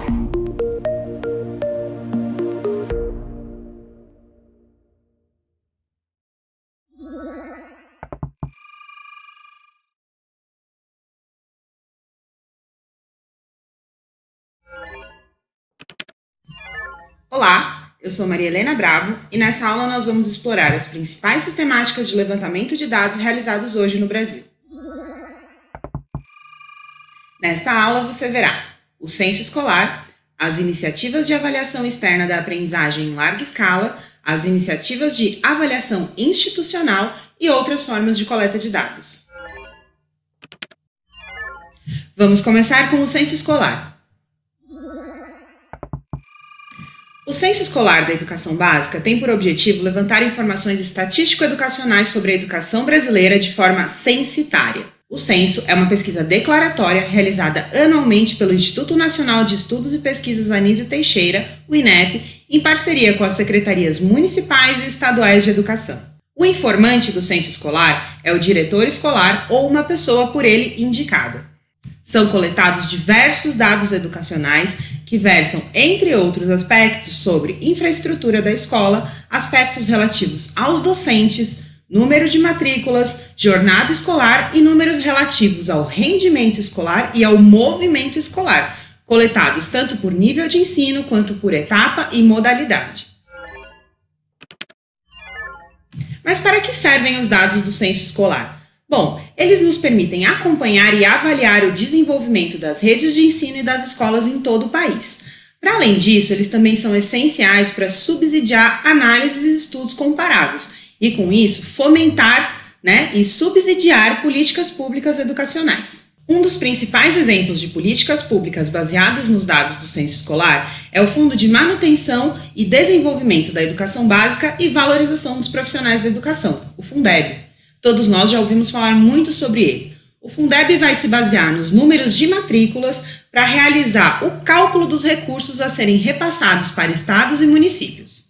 Olá, eu sou Maria Helena Bravo e nessa aula nós vamos explorar as principais sistemáticas de levantamento de dados realizados hoje no Brasil. Nesta aula você verá o censo escolar, as iniciativas de avaliação externa da aprendizagem em larga escala, as iniciativas de avaliação institucional e outras formas de coleta de dados. Vamos começar com o censo escolar. O Censo Escolar da Educação Básica tem por objetivo levantar informações estatístico-educacionais sobre a educação brasileira de forma censitária. O censo é uma pesquisa declaratória realizada anualmente pelo Instituto Nacional de Estudos e Pesquisas Anísio Teixeira, o INEP, em parceria com as secretarias municipais e estaduais de educação. O informante do censo escolar é o diretor escolar ou uma pessoa por ele indicada. São coletados diversos dados educacionais que versam, entre outros aspectos, sobre infraestrutura da escola, aspectos relativos aos docentes, número de matrículas, jornada escolar e números relativos ao rendimento escolar e ao movimento escolar, coletados tanto por nível de ensino quanto por etapa e modalidade. Mas para que servem os dados do censo escolar? Bom, eles nos permitem acompanhar e avaliar o desenvolvimento das redes de ensino e das escolas em todo o país. Para além disso, eles também são essenciais para subsidiar análises e estudos comparados e, com isso, fomentar, e subsidiar políticas públicas educacionais. Um dos principais exemplos de políticas públicas baseadas nos dados do censo escolar é o Fundo de Manutenção e Desenvolvimento da Educação Básica e Valorização dos Profissionais da Educação, o Fundeb. Todos nós já ouvimos falar muito sobre ele. O Fundeb vai se basear nos números de matrículas para realizar o cálculo dos recursos a serem repassados para estados e municípios.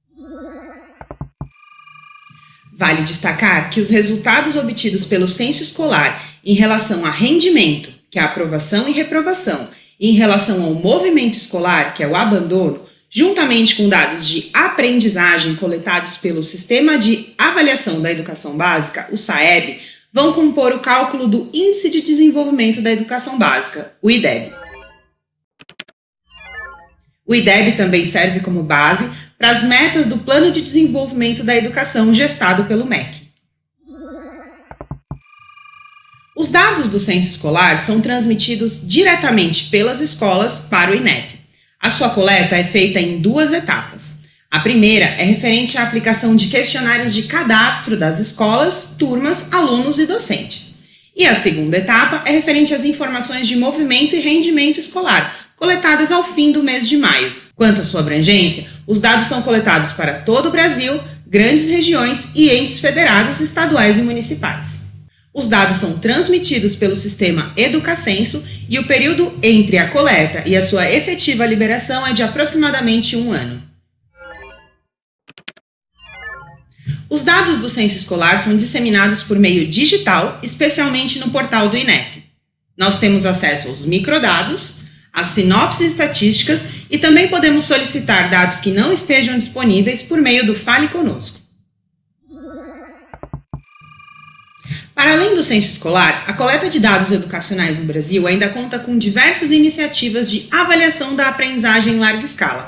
Vale destacar que os resultados obtidos pelo censo escolar em relação a rendimento, que é a aprovação e reprovação, e em relação ao movimento escolar, que é o abandono, juntamente com dados de aprendizagem coletados pelo Sistema de Avaliação da Educação Básica, o SAEB, vão compor o cálculo do Índice de Desenvolvimento da Educação Básica, o IDEB. O IDEB também serve como base para as metas do Plano de Desenvolvimento da Educação gestado pelo MEC. Os dados do censo escolar são transmitidos diretamente pelas escolas para o INEP. A sua coleta é feita em duas etapas. A primeira é referente à aplicação de questionários de cadastro das escolas, turmas, alunos e docentes. E a segunda etapa é referente às informações de movimento e rendimento escolar, coletadas ao fim do mês de maio. Quanto à sua abrangência, os dados são coletados para todo o Brasil, grandes regiões e entes federados, estaduais e municipais. Os dados são transmitidos pelo sistema Educacenso e o período entre a coleta e a sua efetiva liberação é de aproximadamente 1 ano. Os dados do censo escolar são disseminados por meio digital, especialmente no portal do INEP. Nós temos acesso aos microdados, às sinopses estatísticas e também podemos solicitar dados que não estejam disponíveis por meio do Fale Conosco. Para além do censo escolar, a coleta de dados educacionais no Brasil ainda conta com diversas iniciativas de avaliação da aprendizagem em larga escala,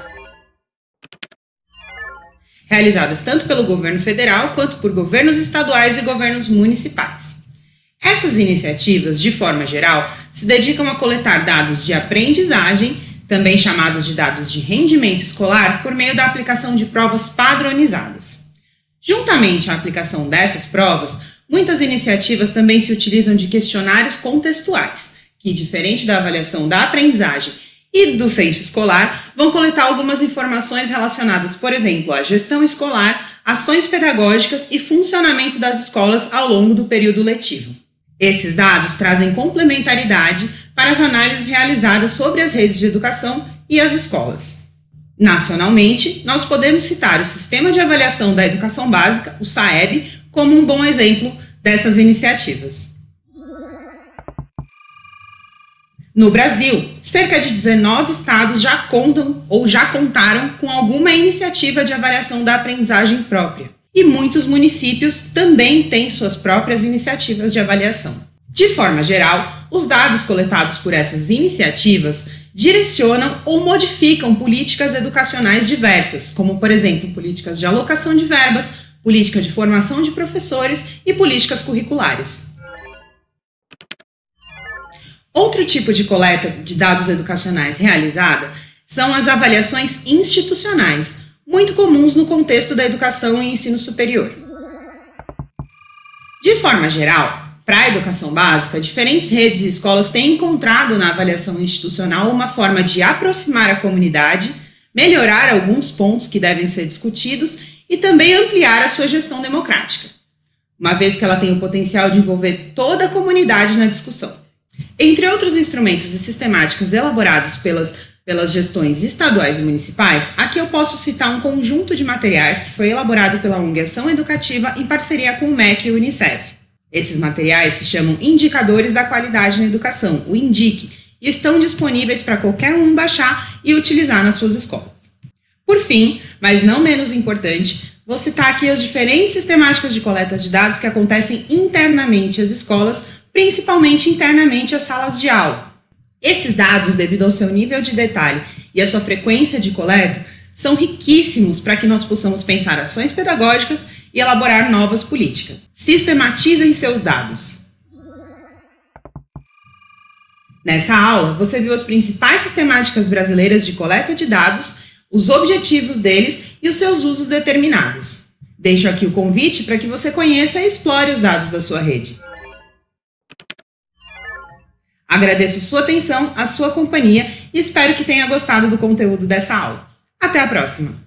realizadas tanto pelo governo federal quanto por governos estaduais e governos municipais. Essas iniciativas, de forma geral, se dedicam a coletar dados de aprendizagem, também chamados de dados de rendimento escolar, por meio da aplicação de provas padronizadas. Juntamente à aplicação dessas provas, muitas iniciativas também se utilizam de questionários contextuais, que, diferente da avaliação da aprendizagem e do censo escolar, vão coletar algumas informações relacionadas, por exemplo, à gestão escolar, ações pedagógicas e funcionamento das escolas ao longo do período letivo. Esses dados trazem complementaridade para as análises realizadas sobre as redes de educação e as escolas. Nacionalmente, nós podemos citar o Sistema de Avaliação da Educação Básica, o SAEB, como um bom exemplo dessas iniciativas. No Brasil, cerca de 19 estados já contam ou já contaram com alguma iniciativa de avaliação da aprendizagem própria. E muitos municípios também têm suas próprias iniciativas de avaliação. De forma geral, os dados coletados por essas iniciativas direcionam ou modificam políticas educacionais diversas, como, por exemplo, políticas de alocação de verbas, política de formação de professores e políticas curriculares. Outro tipo de coleta de dados educacionais realizada são as avaliações institucionais, muito comuns no contexto da educação e ensino superior. De forma geral, para a educação básica, diferentes redes e escolas têm encontrado na avaliação institucional uma forma de aproximar a comunidade, melhorar alguns pontos que devem ser discutidos e também ampliar a sua gestão democrática, uma vez que ela tem o potencial de envolver toda a comunidade na discussão. Entre outros instrumentos e sistemáticas elaborados pelas gestões estaduais e municipais, aqui eu posso citar um conjunto de materiais que foi elaborado pela ONG Ação Educativa em parceria com o MEC e o Unicef. Esses materiais se chamam Indicadores da Qualidade na Educação, o INDIC, e estão disponíveis para qualquer um baixar e utilizar nas suas escolas. Por fim, mas não menos importante, vou citar aqui as diferentes sistemáticas de coleta de dados que acontecem internamente às escolas, principalmente internamente às salas de aula. Esses dados, devido ao seu nível de detalhe e à sua frequência de coleta, são riquíssimos para que nós possamos pensar ações pedagógicas e elaborar novas políticas. Sistematizem seus dados. Nessa aula, você viu as principais sistemáticas brasileiras de coleta de dados, os objetivos deles e os seus usos determinados. Deixo aqui o convite para que você conheça e explore os dados da sua rede. Agradeço sua atenção, a sua companhia e espero que tenha gostado do conteúdo dessa aula. Até a próxima!